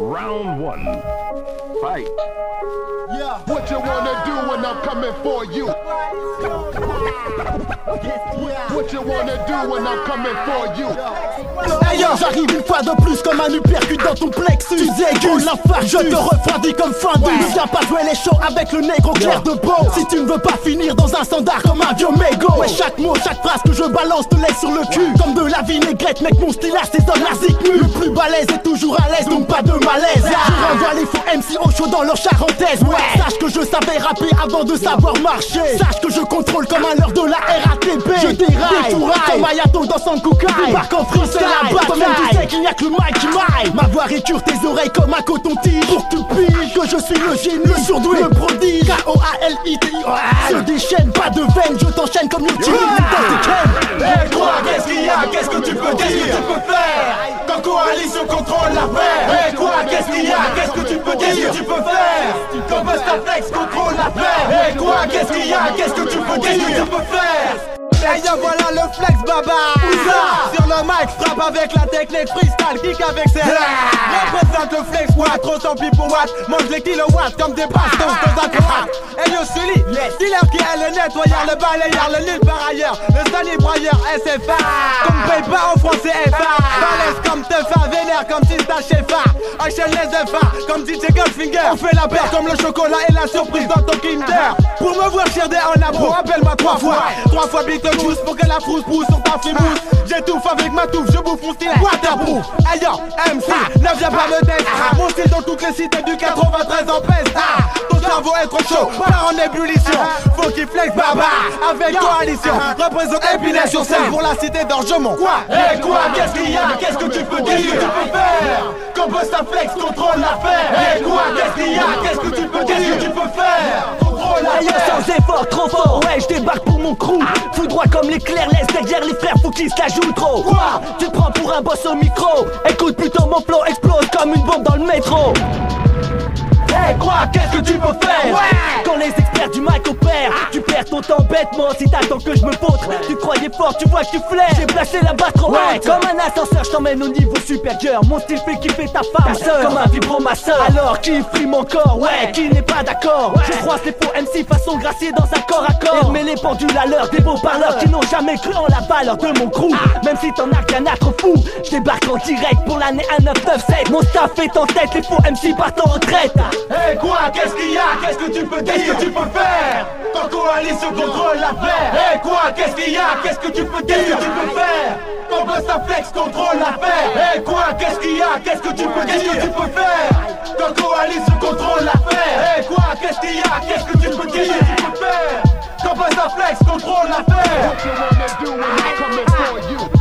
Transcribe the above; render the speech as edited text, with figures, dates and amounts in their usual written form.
Round one. Fight. Yeah. What you wanna do when I'm coming for you? What you wanna do when I'm coming for you? Hey yo, j'arrive une fois de plus comme un uppercut dans ton plexus. Tu dégueules l'infarct, je te refroidis comme fin de. Ne viens pas jouer les shows avec le négro clair de peau. Si tu ne veux pas finir dans un standard comme un vieux mégot. Ouais, chaque mot, chaque phrase que je balance te laisse sur le cul. Comme de la vinaigrette, mec, mon style c'est un arzique nu. Le plus balèze est toujours à l'aise, donc pas de malaise. Je renvoie les faux MC au chaud dans leur charentaise. Ouais, sache que je savais rapper avant de savoir marcher. Sache que je contrôle comme à l'heure de la RATP. Je déraille, comme Ayato dans son Kukai. Débarque en freestyle, toi-même tu sais qu'il n'y a que le mic qui maille. Ma voix récure tes oreilles comme un coton-tige. Pour que tu piges que je suis le génie, le surdoué, le prodige. K-O-A-L-I-T-I-O-A. Se déchaîne, pas de veine, je t'enchaîne comme une tige dans tes chaînes. Et toi, qu'est-ce qu'il y a? Qu'est-ce que tu peux dire? Qu'est-ce que tu peux faire? Quand Coalition contrôle l'affaire. Et quoi, qu'est-ce qu'il y a? Qu'est-ce que tu peux dire? Qu'est-ce que tu peux faire? Quand Bustaflex contrôle l'affaire. Et quoi, qu'est-ce qu'il y a? Qu'est-ce que tu peux dire? Qu'est-ce que tu peux faire? Et yo, voilà le flex baba. Sur le mic, frappe avec la technique freestyle, kick avec ses représente le flex watt, trop sans pipe pour watt. Mange les kilowatts comme des bastos dans un croate. Et yo, Sully, dealer qui est le nettoyeur, le balayeur, le nul par ailleurs, le sani broyeur SFA. Comme paye pas en français FA. Balèze comme Tefa, vénère comme Sista Shefa. Enchaîne les FA comme DJ Goldfinger. On fait la paire comme le chocolat et la surprise dans ton Kinder. Pour me voir chier en abro, rappelle-moi 3 fois. 3 fois big juice pour que la frousse pousse sur ta frimousse. J'étouffe avec ma touffe, je bouffe mon style waterproof. Hey yo, MC, ne viens pas me tester. Mon style dans toutes les cités du 93 en peste. Ton cerveau est trop chaud, part en ébullition. Faut qu'il flex baba avec coalition. Représente Épinay sur scène pour la cité d'Orgemont. Quoi? Et quoi? Qu'est-ce qu'il y a? Qu'est-ce que tu peux dire? Qu'est-ce que tu peux faire? Quand Bustaflex contrôle l'affaire. Et quoi? Qu'est-ce qu'il y a? Qu'est-ce que tu peux dire? Qu'est-ce que tu peux faire? Contrôle l'affaire. Sans effort, trop fort, ouais, je débarque pour mon crew. Fous droit comme l'éclair, laisse derrière les frères, faut qu'ils se la jouent trop. Quoi? Tu te prends pour un boss au micro. Écoute plutôt mon flow explose comme une bombe dans le métro. Hey, quoi? Qu'est-ce que tu peux faire? Ouais. Quand les experts du mic opèrent, tu perds ton temps bêtement si t'attends que je me vautre. Tu croyais fort, tu vois que tu flaires. J'ai placé la barre trop haute. Comme un ascenseur, je t'emmène au niveau supérieur. Mon style fait kiffer ta femme, comme un vibromasseur. Alors qui frime mon corps, ouais, qui n'est pas d'accord. Je croise les faux MC façon gracier dans un corps à corps. Mais les pendules à l'heure, des beaux parleurs qui n'ont jamais cru en la valeur de mon crew. Même si t'en as rien à trop fou, je débarque en direct pour l'année 1997. Mon staff est en tête, les faux MC partent en retraite. Hey, quoi? Qu'est-ce qu'il y a? Qu'est-ce que tu peux dire? Qu'est-ce que tu peux faire? Quand Coalition contrôle l'affaire. Hey, quoi? Qu'est-ce qu'il y a? Qu'est-ce que tu peux dire? Qu'est-ce que tu peux faire? Quand Bustaflex contrôle l'affaire. Hey, quoi? Qu'est-ce qu'il y a? Qu'est-ce que tu peux dire? Qu'est-ce que tu peux faire? Quand Coalition contrôle l'affaire. Hey, quoi? Qu'est-ce qu'il y a? Qu'est-ce que tu peux dire? Qu'est-ce que tu peux faire? Quand Bustaflex contrôle l'affaire. What you wanna do when I'm coming for you?